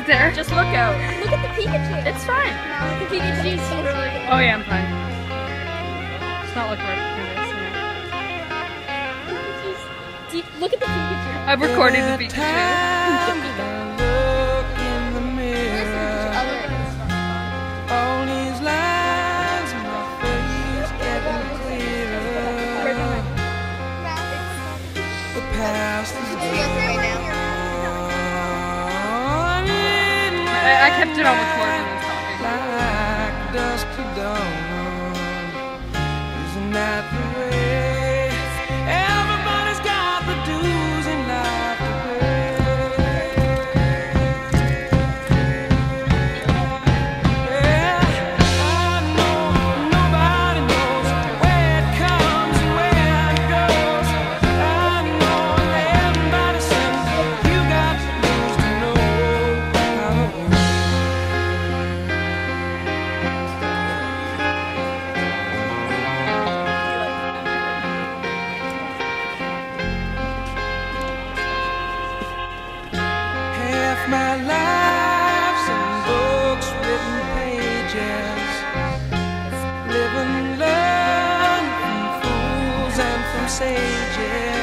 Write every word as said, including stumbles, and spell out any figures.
there? Just look out. Look at the Pikachu. It's fine. The Pikachu is literally. Oh yeah, I'm fine. It's not like we're Deep, look at the Pikachu. I've recorded the Pikachu. All these lines in my face getting clearer. The past is gone. I, I kept it on record when I was talking. Like dusk to dawn. Isn't that the way? Everybody's got the dues in life to pay. Yeah, I know nobody knows where it comes and where it goes. I know everybody says you got the dues to know how it goes. Half my life's in books, written pages. Live and learn from fools and from sages.